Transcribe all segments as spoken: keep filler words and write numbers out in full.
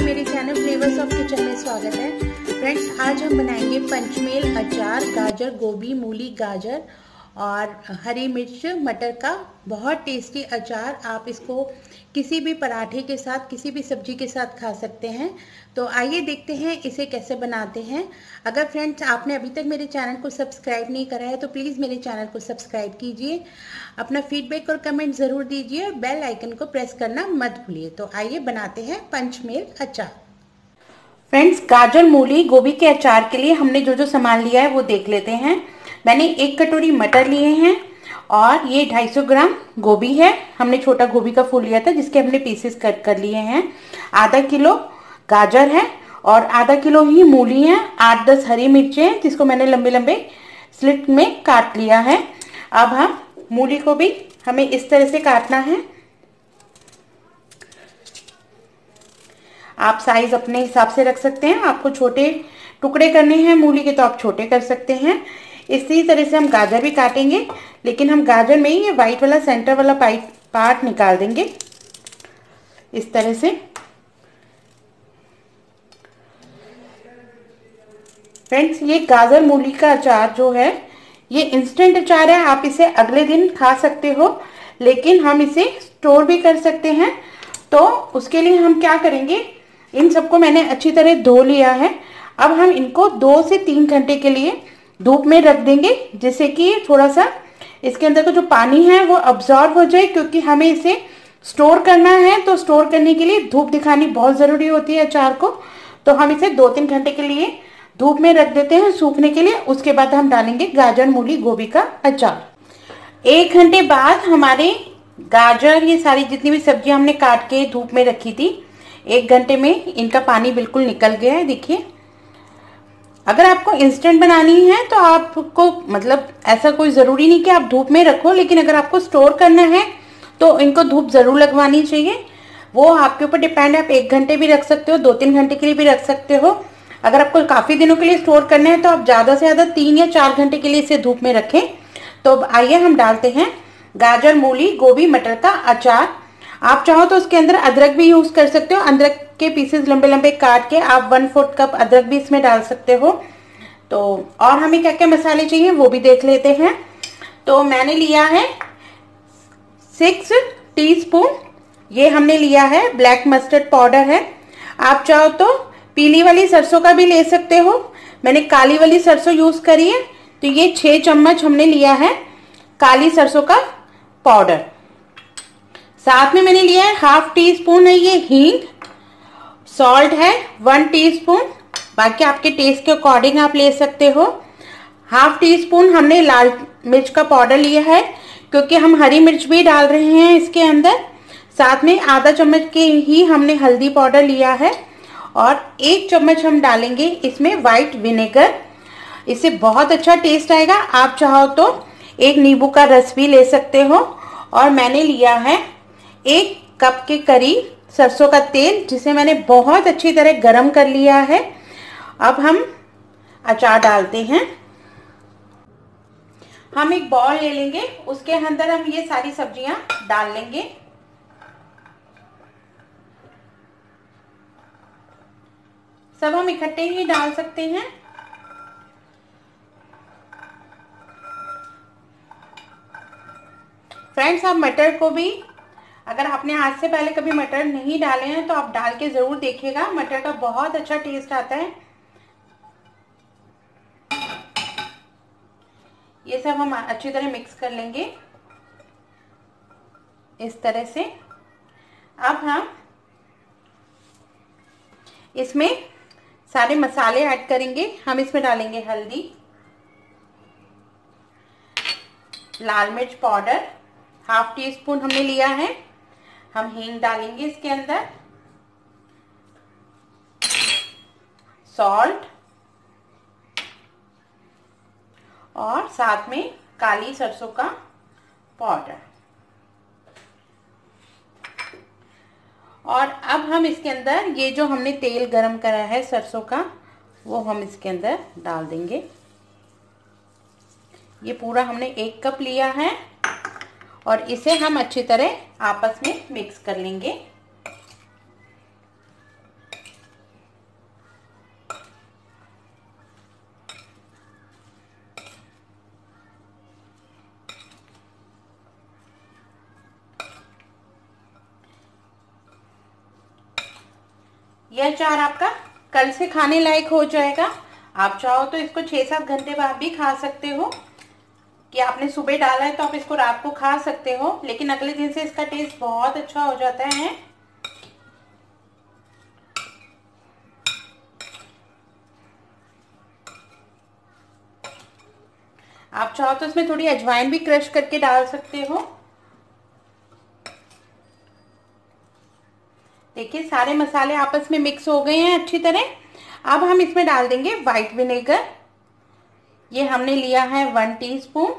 मेरे channel flavours of kitchen में स्वागत है। फ्रेंड्स, आज हम बनाएंगे पंचमेल अचार, गाजर, गोभी, मूली, गाजर और हरी मिर्च, मटर का बहुत टेस्टी अचार। आप इसको किसी भी पराठे के साथ, किसी भी सब्जी के साथ खा सकते हैं। तो आइए देखते हैं इसे कैसे बनाते हैं। अगर फ्रेंड्स आपने अभी तक मेरे चैनल को सब्सक्राइब नहीं करा है तो प्लीज़ मेरे चैनल को सब्सक्राइब कीजिए, अपना फीडबैक और कमेंट ज़रूर दीजिए और बेल आइकन को प्रेस करना मत भूलिए। तो आइए बनाते हैं पंचमेल अचार। फ्रेंड्स, गाजर, मूली, गोभी के अचार के लिए हमने जो जो सामान लिया है वो देख लेते हैं। मैंने एक कटोरी मटर लिए हैं और ये दो सौ पचास ग्राम गोभी है। हमने छोटा गोभी का फूल लिया था जिसके हमने पीसेस कट कर लिए हैं। आधा किलो गाजर है और आधा किलो ही मूली है। आठ दस हरी मिर्चें हैं जिसको मैंने लंबे लंबे स्लिट में काट लिया है। अब हम मूली को भी हमें इस तरह से काटना है। आप साइज अपने हिसाब से रख सकते हैं। आपको छोटे टुकड़े करने हैं मूली के तो आप छोटे कर सकते हैं। इसी तरह से हम गाजर भी काटेंगे, लेकिन हम गाजर में ही ये वाइट वाला सेंटर वाला पाइप पार्ट निकाल देंगे इस तरह से। फ्रेंड्स, ये गाजर मूली का अचार जो है ये इंस्टेंट अचार है। आप इसे अगले दिन खा सकते हो, लेकिन हम इसे स्टोर भी कर सकते हैं। तो उसके लिए हम क्या करेंगे, इन सबको मैंने अच्छी तरह धो लिया है। अब हम इनको दो से तीन घंटे के लिए धूप में रख देंगे, जिससे कि थोड़ा सा इसके अंदर का जो पानी है वो अब्जॉर्ब हो जाए, क्योंकि हमें इसे स्टोर करना है। तो स्टोर करने के लिए धूप दिखानी बहुत ज़रूरी होती है अचार को। तो हम इसे दो तीन घंटे के लिए धूप में रख देते हैं सूखने के लिए। उसके बाद हम डालेंगे गाजर, मूली, गोभी का अचार। एक घंटे बाद हमारे गाजर, ये सारी जितनी भी सब्जियां हमने काट के धूप में रखी थी, एक घंटे में इनका पानी बिल्कुल निकल गया है। देखिए, अगर आपको इंस्टेंट बनानी है तो आपको मतलब ऐसा कोई ज़रूरी नहीं कि आप धूप में रखो, लेकिन अगर आपको स्टोर करना है तो इनको धूप ज़रूर लगवानी चाहिए। वो आपके ऊपर डिपेंड है। आप एक घंटे भी रख सकते हो, दो तीन घंटे के लिए भी रख सकते हो। अगर आपको काफ़ी दिनों के लिए स्टोर करना है तो आप ज़्यादा से ज़्यादा तीन या चार घंटे के लिए इसे धूप में रखें। तो अब आइए हम डालते हैं गाजर, मूली, गोभी, मटर का अचार। आप चाहो तो उसके अंदर अदरक भी यूज़ कर सकते हो। अदरक के पीसेस लंबे लंबे काट के आप वन फोर्थ कप अदरक भी इसमें डाल सकते हो। तो और हमें क्या क्या मसाले चाहिए वो भी देख लेते हैं। तो मैंने लिया है सिक्स टीस्पून, ये हमने लिया है ब्लैक मस्टर्ड पाउडर है। आप चाहो तो पीली वाली सरसों का भी ले सकते हो। मैंने काली वाली सरसों यूज करी है, तो ये छह चम्मच हमने लिया है काली सरसों का पाउडर। साथ में मैंने लिया है हाफ टी स्पून है ये हींग। सॉल्ट है वन टीस्पून, बाकी आपके टेस्ट के अकॉर्डिंग आप ले सकते हो। हाफ टी स्पून हमने लाल मिर्च का पाउडर लिया है, क्योंकि हम हरी मिर्च भी डाल रहे हैं इसके अंदर। साथ में आधा चम्मच के ही हमने हल्दी पाउडर लिया है और एक चम्मच हम डालेंगे इसमें वाइट विनेगर। इससे बहुत अच्छा टेस्ट आएगा। आप चाहो तो एक नींबू का रस भी ले सकते हो। और मैंने लिया है एक कप के करीब सरसों का तेल, जिसे मैंने बहुत अच्छी तरह गरम कर लिया है। अब हम अचार डालते हैं। हम एक बॉल ले लेंगे, उसके अंदर हम ये सारी सब्जियां डाल लेंगे। सब हम इकट्ठे ही डाल सकते हैं। फ्रेंड्स, आप मटर को भी, अगर आपने आज से पहले कभी मटर नहीं डाले हैं तो आप डाल के ज़रूर देखिएगा। मटर का बहुत अच्छा टेस्ट आता है। ये सब हम अच्छी तरह मिक्स कर लेंगे इस तरह से। अब हम इसमें सारे मसाले ऐड करेंगे। हम इसमें डालेंगे हल्दी, लाल मिर्च पाउडर हाफ टी स्पून हमने लिया है। हम हींग डालेंगे इसके अंदर, सॉल्ट और साथ में काली सरसों का पाउडर। और अब हम इसके अंदर ये जो हमने तेल गरम करा है सरसों का, वो हम इसके अंदर डाल देंगे। ये पूरा हमने एक कप लिया है और इसे हम अच्छी तरह आपस में मिक्स कर लेंगे। यह अचार आपका कल से खाने लायक हो जाएगा। आप चाहो तो इसको छः सात घंटे बाद भी खा सकते हो, कि आपने सुबह डाला है तो आप इसको रात को खा सकते हो, लेकिन अगले दिन से इसका टेस्ट बहुत अच्छा हो जाता है। आप चाहो तो इसमें थोड़ी अजवाइन भी क्रश करके डाल सकते हो। देखिए सारे मसाले आपस में मिक्स हो गए हैं अच्छी तरह। अब हम इसमें डाल देंगे वाइट विनेगर। ये हमने लिया है वन टीस्पून।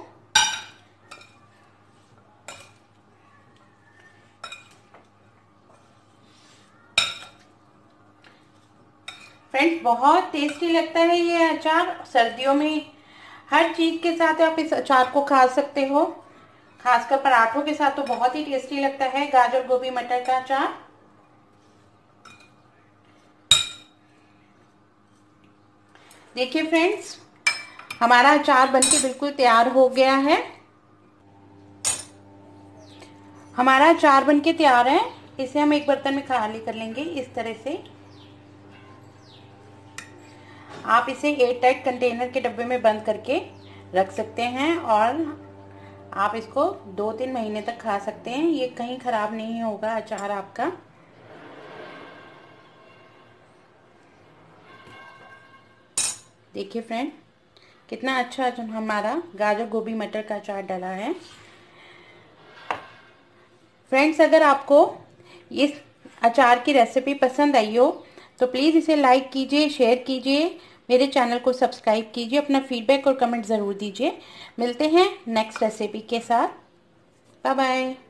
फ्रेंड्स बहुत टेस्टी लगता है ये अचार। सर्दियों में हर चीज के साथ आप इस अचार को खा सकते हो, खासकर पराठों के साथ तो बहुत ही टेस्टी लगता है गाजर गोभी मटर का अचार। देखिए फ्रेंड्स हमारा अचार बनके बिल्कुल तैयार हो गया है। हमारा अचार बनके तैयार है। इसे हम एक बर्तन में खाली कर लेंगे इस तरह से। आप इसे एयर टाइट कंटेनर के डब्बे में बंद करके रख सकते हैं और आप इसको दो तीन महीने तक खा सकते हैं। ये कहीं ख़राब नहीं होगा अचार आपका। देखिए फ्रेंड कितना अच्छा हमारा गाजर गोभी मटर का अचार डला है। फ्रेंड्स अगर आपको इस अचार की रेसिपी पसंद आई हो तो प्लीज़ इसे लाइक कीजिए, शेयर कीजिए, मेरे चैनल को सब्सक्राइब कीजिए, अपना फीडबैक और कमेंट ज़रूर दीजिए। मिलते हैं नेक्स्ट रेसिपी के साथ। Bye bye.